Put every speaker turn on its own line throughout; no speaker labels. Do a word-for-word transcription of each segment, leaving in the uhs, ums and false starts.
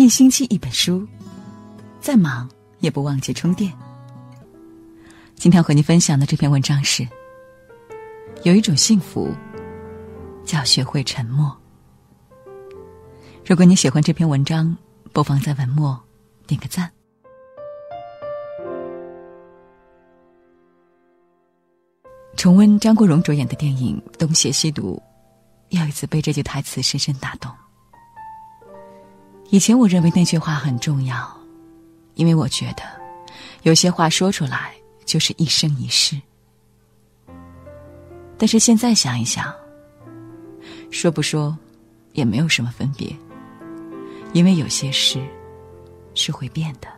一星期一本书，再忙也不忘记充电。今天和你分享的这篇文章是：有一种幸福叫学会沉默。如果你喜欢这篇文章，不妨在文末点个赞。重温张国荣主演的电影《东邪西毒》，又一次被这句台词深深打动。以前我认为那句话很重要，因为我觉得有些话说出来就是一生一世。但是现在想一想，说不说也没有什么分别，因为有些事是会变的。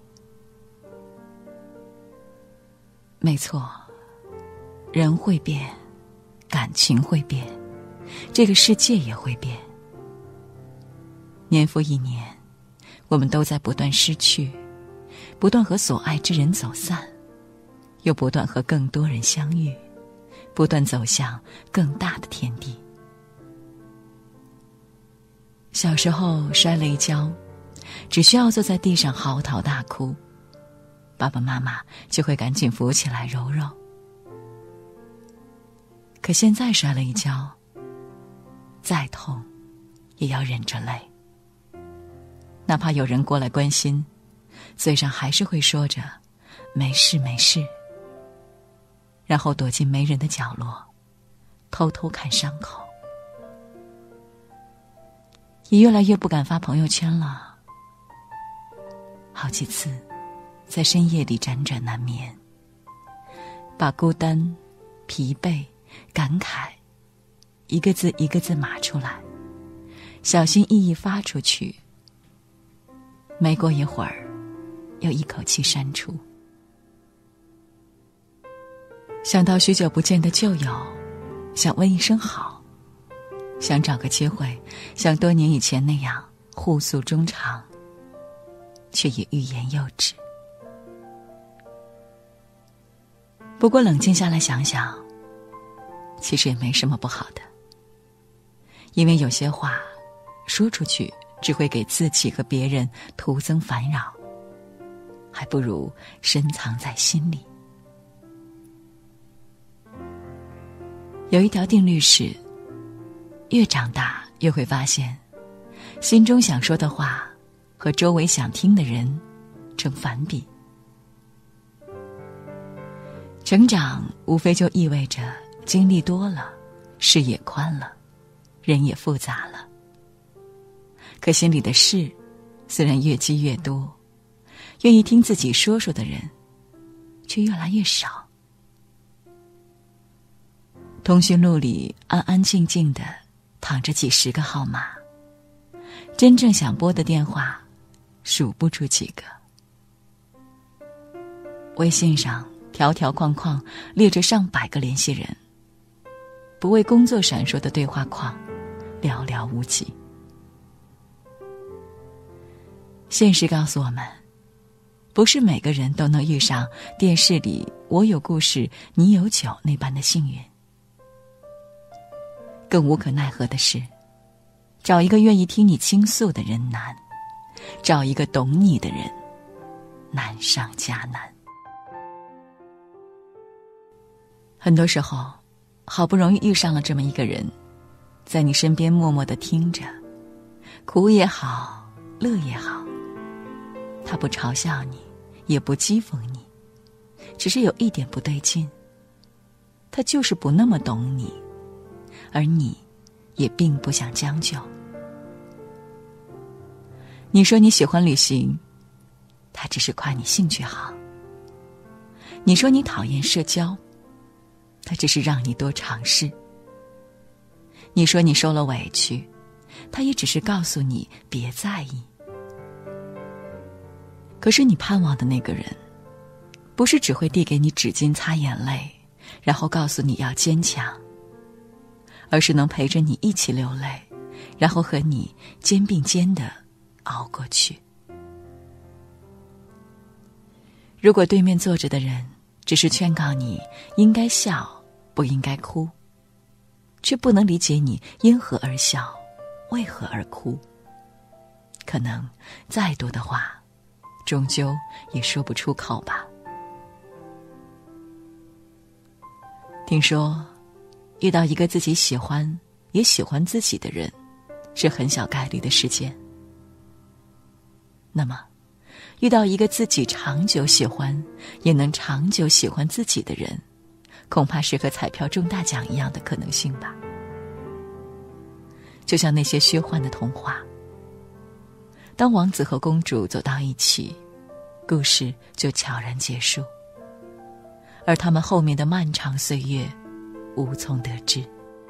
没错，人会变，感情会变，这个世界也会变。年复一年，我们都在不断失去，不断和所爱之人走散，又不断和更多人相遇，不断走向更大的天地。小时候摔了一跤，只需要坐在地上嚎啕大哭，爸爸妈妈就会赶紧扶起来揉揉。可现在摔了一跤，再痛也要忍着泪，哪怕有人过来关心，嘴上还是会说着没事没事，然后躲进没人的角落，偷偷看伤口。也越来越不敢发朋友圈了，好几次在深夜里辗转难眠，把孤单、疲惫、感慨一个字一个字码出来，小心翼翼发出去，没过一会儿又一口气删除。想到许久不见的旧友，想问一声好，想找个机会像多年以前那样互诉衷肠，却也欲言又止。不过冷静下来想想，其实也没什么不好的，因为有些话说出去只会给自己和别人徒增烦扰，还不如深藏在心里。有一条定律是，越长大越会发现，心中想说的话和周围想听的人成反比。成长无非就意味着经历多了，视野宽了，人也复杂了。可心里的事虽然越积越多，愿意听自己说说的人却越来越少。通讯录里安安静静的躺着几十个号码，真正想拨的电话数不出几个。微信上条条框框列着上百个联系人，不为工作闪烁的对话框寥寥无几。现实告诉我们，不是每个人都能遇上电视里我有故事你有酒那般的幸运。更无可奈何的是，找一个愿意听你倾诉的人难，找一个懂你的人难上加难。很多时候，好不容易遇上了这么一个人，在你身边默默地听着，苦也好，乐也好，他不嘲笑你，也不讥讽你，只是有一点不对劲，他就是不那么懂你，而你也并不想将就。你说你喜欢旅行，他只是夸你兴趣好；你说你讨厌社交，他只是让你多尝试；你说你受了委屈，他也只是告诉你别在意。可是你盼望的那个人，不是只会递给你纸巾擦眼泪，然后告诉你要坚强，而是能陪着你一起流泪，然后和你肩并肩地熬过去。如果对面坐着的人只是劝告你应该笑，不应该哭，却不能理解你因何而笑，为何而哭， 可能再多的话终究也说不出口吧。听说遇到一个自己喜欢也喜欢自己的人是很小概率的事件，那么遇到一个自己长久喜欢也能长久喜欢自己的人，恐怕是和彩票中大奖一样的可能性吧。就像那些虚幻的童话，当王子和公主走到一起，故事就悄然结束，而他们后面的漫长岁月无从得知。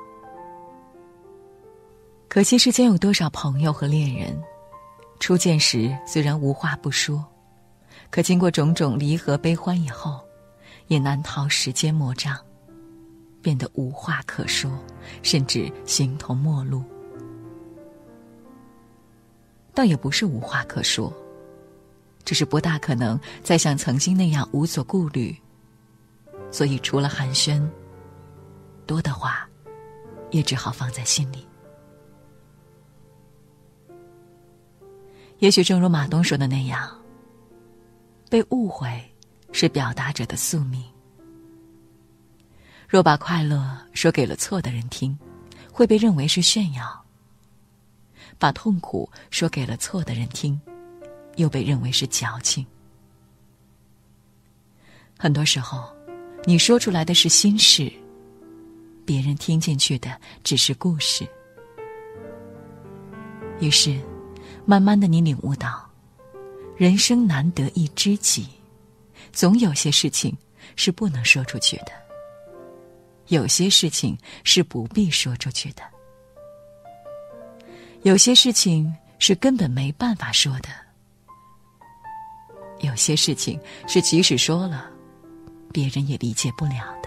可惜世间有多少朋友和恋人，初见时虽然无话不说，可经过种种离合悲欢以后，也难逃时间魔障，变得无话可说，甚至形同陌路。倒也不是无话可说，只是不大可能再像曾经那样无所顾虑，所以除了寒暄，多的话也只好放在心里。也许正如马东说的那样，被误会是表达者的宿命。若把快乐说给了错的人听，会被认为是炫耀；把痛苦说给了错的人听，又被认为是矫情。很多时候，你说出来的是心事，别人听进去的只是故事。于是慢慢的你领悟到，人生难得一知己，总有些事情是不能说出去的，有些事情是不必说出去的，有些事情是根本没办法说的，有些事情是即使说了，别人也理解不了的。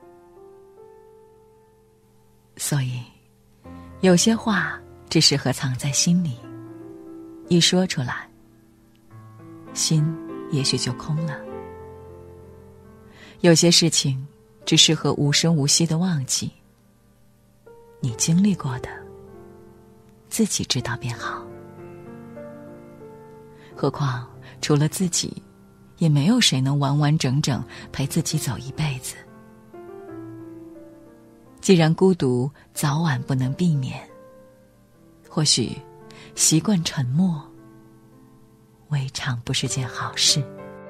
所以有些话只适合藏在心里，一说出来，心也许就空了。有些事情只适合无声无息的忘记，你经历过的自己知道便好。何况除了自己，也没有谁能完完整整陪自己走一辈子。既然孤独早晚不能避免，或许习惯沉默未尝不是件好事。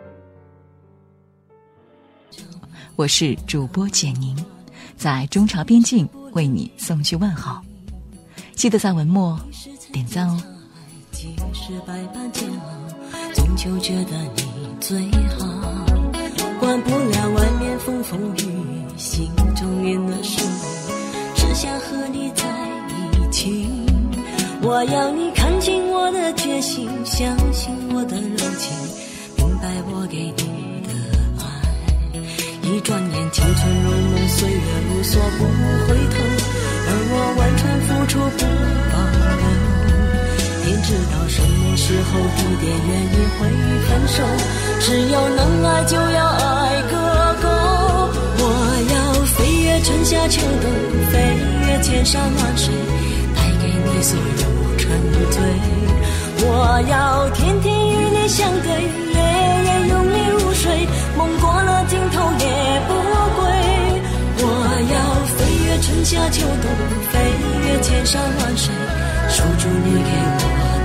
我是主播简宁，在中朝边境为你送去问候，记得在文末点赞哦。
即使百般煎熬，终究觉得你最好，管不了外面风风雨雨，心中念的是你，只想和你在一起。我要你看清我的决心，相信我的柔情，明白我给你的爱。一转眼青春如梦，岁月如梭不回头，而我完全付出不保留。天知道什么时候地点原因会分手，只有能爱就要爱个够。我要飞越春夏秋冬，飞越千山万水，带给你所有沉醉。我要天天与你相对，夜夜拥你入睡，梦过了尽头也不归。我要飞越春夏秋冬，飞越千山万水，守住你给我